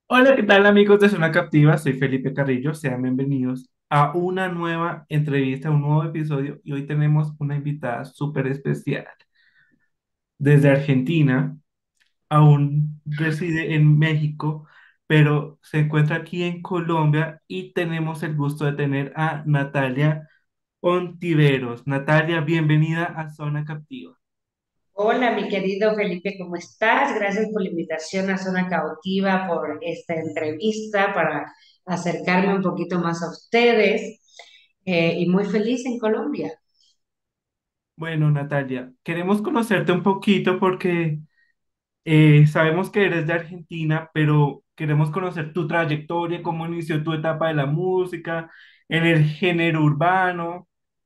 Hola, ¿qué tal amigos de Zona Captiva? Soy Felipe Carrillo, sean bienvenidos a una nueva entrevista, a un nuevo episodio y hoy tenemos una invitada súper especial. Desde Argentina, aún reside en México, pero se encuentra aquí en Colombia y tenemos el gusto de tener a Natalia Ontiveros. Natalia, bienvenida a Zona Captiva. Hola, mi querido Felipe, ¿cómo estás? Gracias por la invitación a Zona Cautiva, por esta entrevista para acercarme un poquito más a ustedes y muy feliz en Colombia. Bueno, Natalia, queremos conocerte un poquito porque sabemos que eres de Argentina, pero queremos conocer tu trayectoria, cómo inició tu etapa de la música, en el género urbano.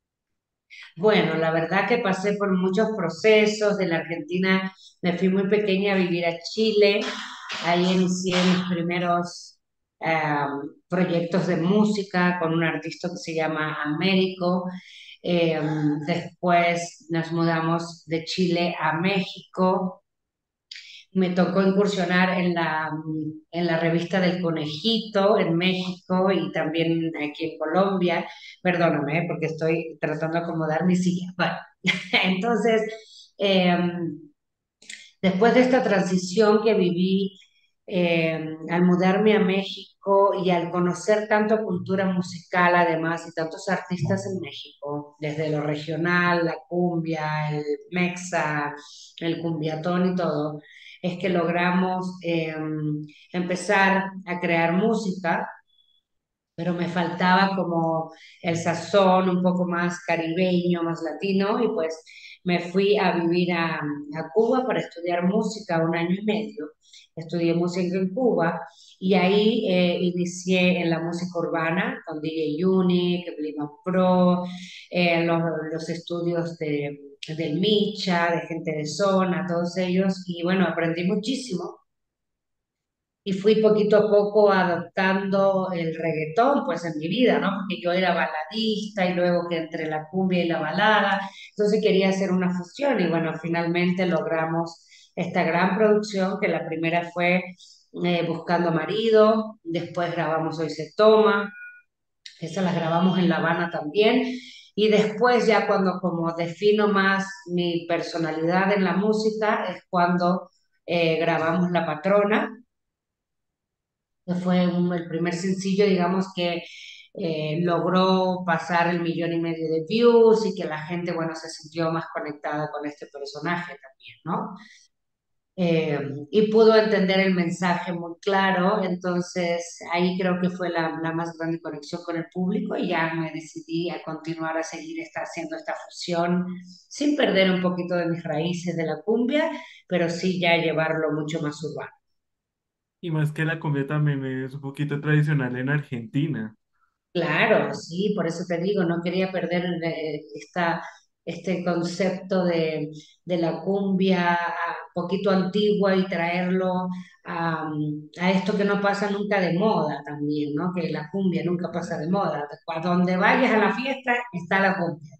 Bueno, la verdad que pasé por muchos procesos. De la Argentina me fui muy pequeña a vivir a Chile. Ahí inicié mis primeros proyectos de música con un artista que se llama Américo. Eh, Después nos mudamos de Chile a México. Me tocó incursionar en la revista del Conejito en México y también aquí en Colombia. Perdóname, porque estoy tratando de acomodar mi silla. Bueno, entonces, después de esta transición que viví, al mudarme a México y al conocer tanto cultura musical además y tantos artistas en México, desde lo regional, la cumbia, el mexa, el cumbiatón y todo, es que logramos empezar a crear música, pero me faltaba como el sazón un poco más caribeño, más latino, y pues me fui a vivir a Cuba para estudiar música un año y medio. Estudié música en Cuba y ahí inicié en la música urbana con DJ Unique, Blima Pro, los estudios del Micha, de gente de zona, todos ellos, y bueno, aprendí muchísimo y fui poquito a poco adoptando el reggaetón, pues en mi vida, ¿no? Porque yo era baladista y luego que entre la cumbia y la balada, entonces quería hacer una fusión y bueno, finalmente logramos esta gran producción, que la primera fue Buscando Marido, después grabamos Hoy se toma, esa la grabamos en La Habana también. Y después ya cuando como defino más mi personalidad en la música es cuando grabamos La Patrona, que fue el primer sencillo, digamos, que logró pasar el 1,5 millones de views y que la gente, bueno, se sintió más conectada con este personaje también, ¿no? Eh, y pudo entender el mensaje muy claro, entonces ahí creo que fue la más grande conexión con el público y ya me decidí a continuar a seguir haciendo esta fusión sin perder un poquito de mis raíces de la cumbia, pero sí ya llevarlo mucho más urbano. Y más que la cumbia también es un poquito tradicional en Argentina. Claro, sí, por eso te digo, no quería perder este concepto de la cumbia poquito antigua y traerlo a esto que no pasa nunca de moda también, ¿no? Que la cumbia nunca pasa de moda. A donde vayas a la fiesta está la cumbia.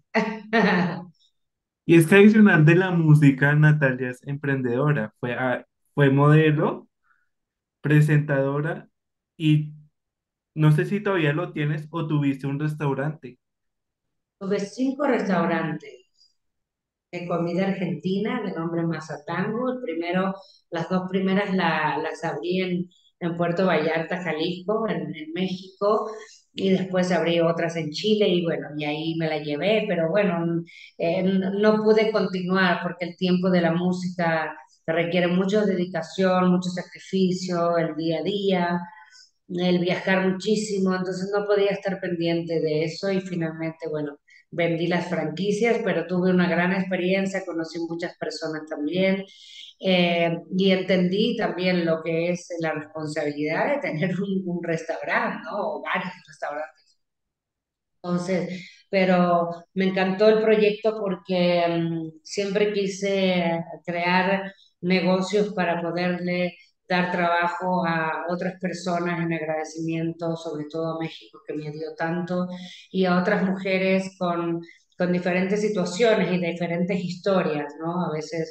Y es que adicional de la música, Natalia es emprendedora, fue modelo, presentadora y no sé si todavía lo tienes o tuviste un restaurante. Tuve 5 restaurantes de comida argentina de nombre Mazatango. Las dos primeras las abrí en Puerto Vallarta, Jalisco, en México, y después abrí otras en Chile y bueno, y ahí me la llevé, pero bueno, no pude continuar porque el tiempo de la música requiere mucha dedicación, mucho sacrificio, el día a día, el viajar muchísimo, entonces no podía estar pendiente de eso y finalmente, bueno, vendí las franquicias, pero tuve una gran experiencia, conocí muchas personas también y entendí también lo que es la responsabilidad de tener un restaurante, ¿no? O varios restaurantes. Entonces, pero me encantó el proyecto porque siempre quise crear negocios para poderle dar trabajo a otras personas en agradecimiento, sobre todo a México que me dio tanto, y a otras mujeres con diferentes situaciones y diferentes historias, ¿no? A veces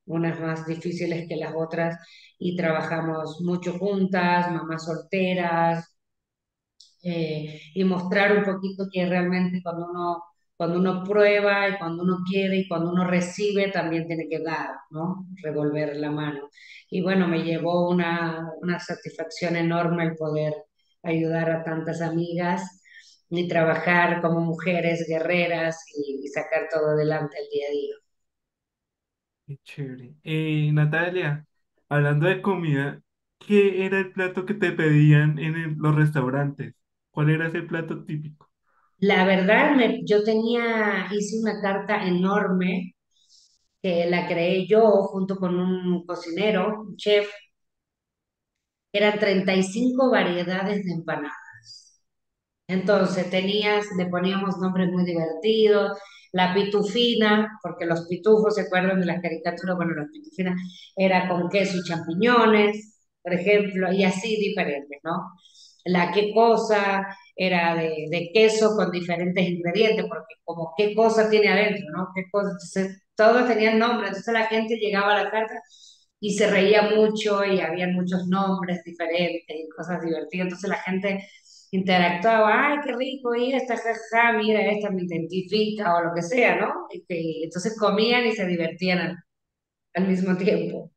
unas más difíciles que las otras, y trabajamos mucho juntas, mamás solteras, y mostrar un poquito que realmente cuando uno prueba y cuando uno quiere y cuando uno recibe, también tiene que dar, ¿no? Revolver la mano. Y bueno, me llevó una satisfacción enorme el poder ayudar a tantas amigas y trabajar como mujeres guerreras y sacar todo adelante el día a día. Qué chévere. Natalia, hablando de comida, ¿qué era el plato que te pedían en los restaurantes? ¿Cuál era ese plato típico? La verdad, hice una carta enorme que la creé yo junto con un cocinero, un chef. Eran 35 variedades de empanadas. Entonces le poníamos nombres muy divertidos, la pitufina, porque los pitufos, ¿se acuerdan de las caricaturas? Bueno, la pitufina era con queso y champiñones, por ejemplo, y así diferentes, ¿no? La qué cosa era de queso con diferentes ingredientes, porque como qué cosa tiene adentro, ¿no? ¿Qué cosa? Entonces, todos tenían nombre, entonces la gente llegaba a la carta y se reía mucho y había muchos nombres diferentes y cosas divertidas, entonces la gente interactuaba, ay, qué rico, y esta, jaja, mira, esta me identifica o lo que sea, ¿no? Entonces comían y se divertían al mismo tiempo.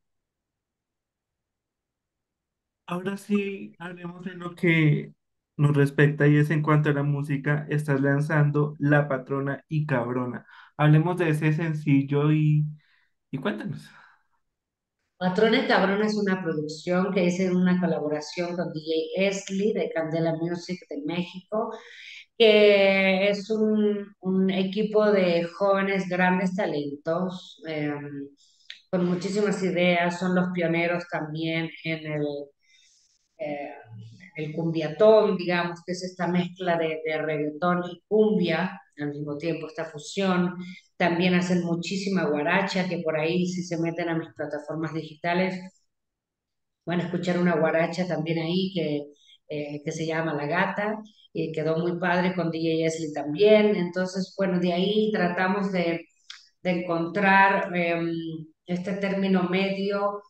Ahora sí, hablemos de lo que nos respecta y es en cuanto a la música, estás lanzando La Patrona y Cabrona. Hablemos de ese sencillo y cuéntanos. Patrona y Cabrón es una producción que hice en una colaboración con DJ Esli de Candela Music de México, que es un equipo de jóvenes grandes talentos, con muchísimas ideas, son los pioneros también eh, el cumbiatón, digamos, que es esta mezcla de reggaetón y cumbia, al mismo tiempo esta fusión. También hacen muchísima guaracha, que por ahí si se meten a mis plataformas digitales van a escuchar una guaracha también ahí que se llama La Gata, y quedó muy padre con DJ Esli también. Entonces, bueno, de ahí tratamos de encontrar este término medio,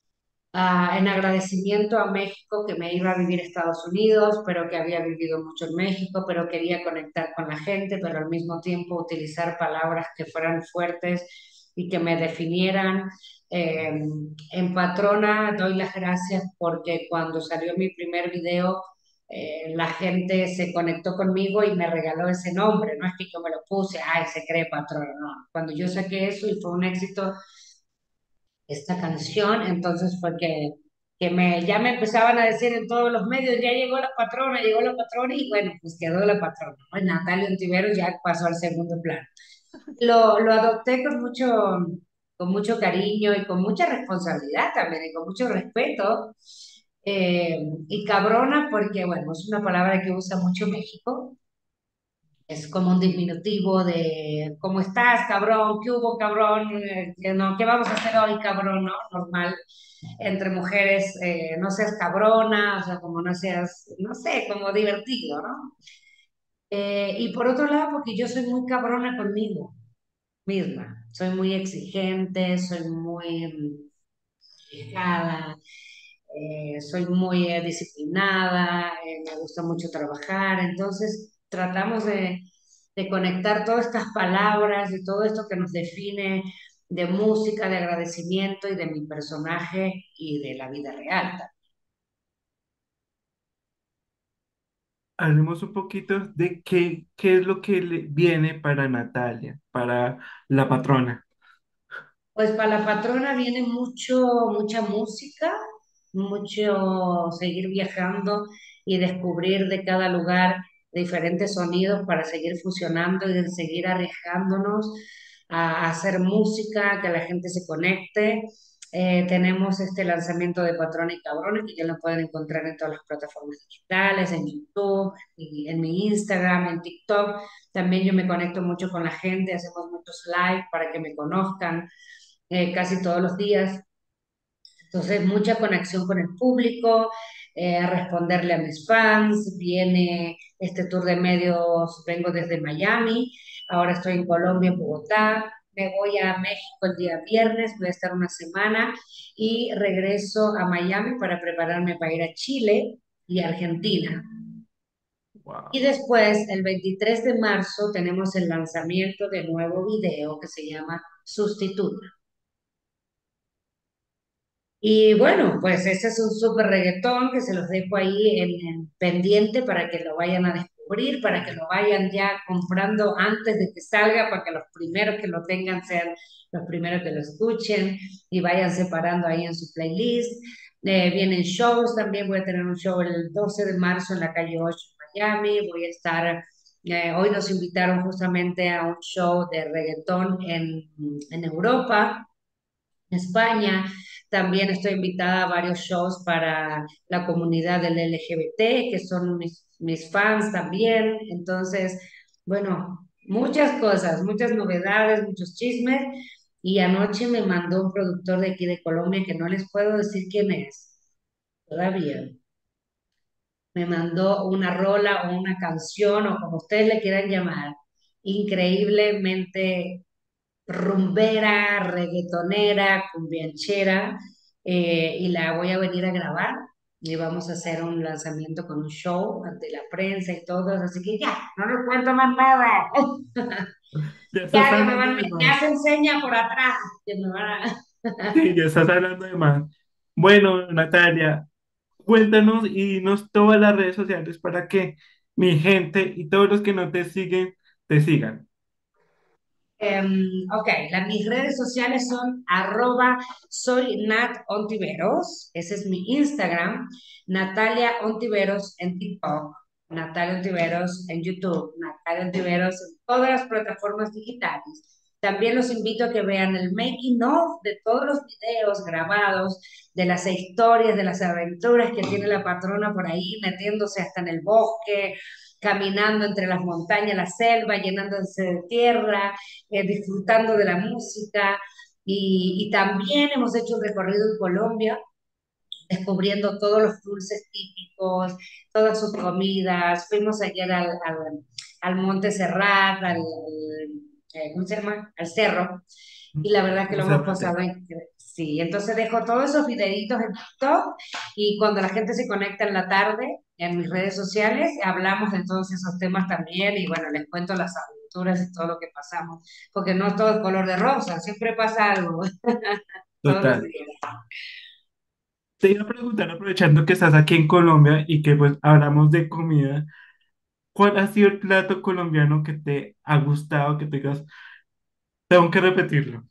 en agradecimiento a México, que me iba a vivir a Estados Unidos, pero que había vivido mucho en México, pero quería conectar con la gente, pero al mismo tiempo utilizar palabras que fueran fuertes y que me definieran. Eh, en Patrona doy las gracias porque cuando salió mi primer video, la gente se conectó conmigo y me regaló ese nombre. No es que yo me lo puse, ay, se cree Patrona, no. Cuando yo saqué eso y fue un éxito esta canción, entonces fue ya me empezaban a decir en todos los medios, ya llegó la patrona, y bueno, pues quedó la patrona, ¿no? Y Natalia Ontiveros ya pasó al segundo plano. Lo adopté con mucho cariño y con mucha responsabilidad también, y con mucho respeto. Y cabrona, porque bueno, es una palabra que usa mucho México, es como un diminutivo de ¿cómo estás, cabrón? ¿Qué hubo, cabrón? No, ¿qué vamos a hacer hoy, cabrón? ¿No? Normal. Entre mujeres, no seas cabrona, o sea, como no seas, no sé, como divertido, ¿no? Y por otro lado, porque yo soy muy cabrona conmigo misma. Soy muy exigente, soy muy fijada, soy muy disciplinada, me gusta mucho trabajar, entonces tratamos de conectar todas estas palabras y todo esto que nos define de música, de agradecimiento y de mi personaje y de la vida real. Hablemos un poquito de qué es lo que le viene para Natalia, para La Patrona. Pues para la patrona viene mucha música, mucho seguir viajando y descubrir de cada lugar diferentes sonidos para seguir fusionando y de seguir arriesgándonos a hacer música, que la gente se conecte. Tenemos este lanzamiento de Patrona y Cabrones, que ya lo pueden encontrar en todas las plataformas digitales, en YouTube, y en mi Instagram, en TikTok. También yo me conecto mucho con la gente, hacemos muchos live para que me conozcan casi todos los días. Entonces, mucha conexión con el público, responderle a mis fans. Viene este tour de medios, vengo desde Miami, ahora estoy en Colombia, en Bogotá. me voy a México el día viernes, voy a estar una semana y regreso a Miami para prepararme para ir a Chile y Argentina. Y Wow. después, el 23 de marzo, tenemos el lanzamiento del nuevo video que se llama Sustituta. Y bueno, pues ese es un súper reggaetón que se los dejo ahí en pendiente para que lo vayan a descubrir, para que lo vayan ya comprando antes de que salga, para que los primeros que lo tengan sean los primeros que lo escuchen y vayan separando ahí en su playlist. Vienen shows, también voy a tener un show el 12 de marzo en la calle 8 en Miami, voy a estar, hoy nos invitaron justamente a un show de reggaetón en Europa. España. También estoy invitada a varios shows para la comunidad del LGBT, que son mis fans también. Entonces, bueno, muchas cosas, muchas novedades, muchos chismes. Y anoche me mandó un productor de aquí de Colombia, que no les puedo decir quién es todavía. Me mandó una rola o una canción o como ustedes le quieran llamar, increíblemente rumbera, reggaetonera, cumbianchera, y la voy a venir a grabar y vamos a hacer un lanzamiento con un show ante la prensa y todo, así que ya, no les cuento más nada. Ya estás Ya que hablando de me más. hacen seña por atrás, que me van a... Sí, ya estás hablando de más. Bueno, Natalia, cuéntanos y dinos todas las redes sociales para que mi gente y todos los que no te siguen, te sigan. Ok, mis redes sociales son arroba soy Nat Ontiveros, ese es mi Instagram, Natalia Ontiveros en TikTok, Natalia Ontiveros en YouTube, Natalia Ontiveros en todas las plataformas digitales. También los invito a que vean el making of de todos los videos grabados, de las historias, de las aventuras que tiene la patrona por ahí, metiéndose hasta en el bosque, caminando entre las montañas, la selva, llenándose de tierra, disfrutando de la música y también hemos hecho un recorrido en Colombia descubriendo todos los dulces típicos, todas sus comidas. Fuimos ayer al Monte Serrat, ¿cómo se llama? Al cerro. Y la verdad que lo hemos Monserrate. pasado increíble. Sí, entonces dejo todos esos videitos en TikTok y cuando la gente se conecta en la tarde en mis redes sociales, hablamos de todos esos temas también y bueno, les cuento las aventuras y todo lo que pasamos, porque no todo es color de rosa, siempre pasa algo todos los Total. días. Te iba a preguntar, aprovechando que estás aquí en Colombia y que pues hablamos de comida, ¿cuál ha sido el plato colombiano que te ha gustado, que te digas, tengo que repetirlo?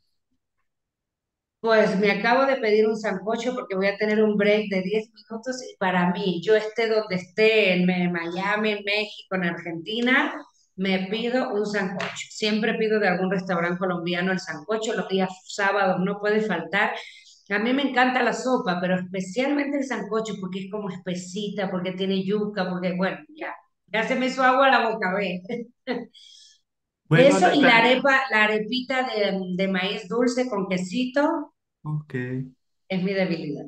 Pues me acabo de pedir un sancocho porque voy a tener un break de 10 minutos y para mí, yo esté donde esté, en Miami, en México, en Argentina, me pido un sancocho. Siempre pido de algún restaurante colombiano el sancocho, los días sábados no puede faltar. A mí me encanta la sopa, pero especialmente el sancocho porque es como espesita, porque tiene yuca, porque bueno, ya se me hizo agua a la boca, ve. Bueno, Eso y la Natalia. arepa, la arepita de maíz dulce con quesito Ok. es mi debilidad.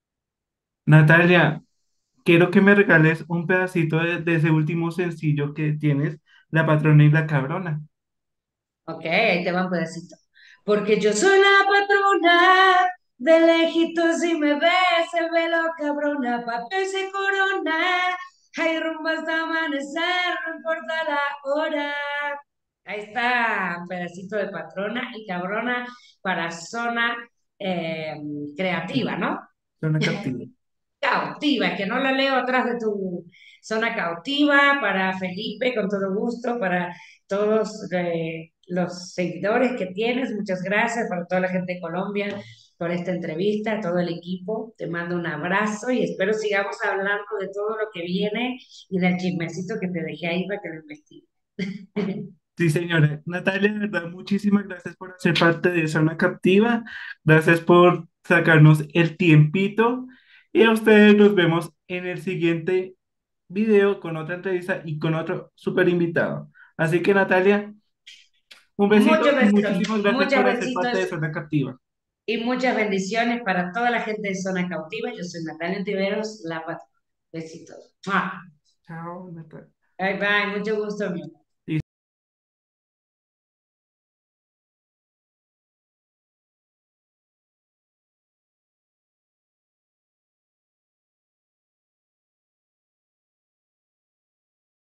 Natalia, quiero que me regales un pedacito de ese último sencillo que tienes, La Patrona y la Cabrona. Ok, ahí te va un pedacito. Porque yo soy la patrona, de lejitos si me ves el velo cabrona, papel se corona, hay rumbo hasta amanecer, no importa la hora. Ahí está, un pedacito de patrona y cabrona para zona eh, creativa, Captiva. ¿no? Zona captiva. Cautiva, que no la leo atrás de tu zona cautiva, para Felipe, con todo gusto, para todos los seguidores que tienes, muchas gracias, para toda la gente de Colombia por esta entrevista, todo el equipo, te mando un abrazo y espero sigamos hablando de todo lo que viene y del chismecito que te dejé ahí para que lo investigues. Sí, señora. Natalia, de verdad, muchísimas gracias por hacer parte de Zona Captiva. Gracias por sacarnos el tiempito. Y a ustedes nos vemos en el siguiente video con otra entrevista y con otro súper invitado. Así que, Natalia, un besito y muchísimas gracias Muchos por hacer parte besitos de Zona Captiva. y muchas bendiciones para toda la gente de Zona Cautiva. Yo soy Natalia Tiveros, la patrona. Besitos. ¡Mua! Chao, Natalia. Bye bye, mucho gusto, mi amor.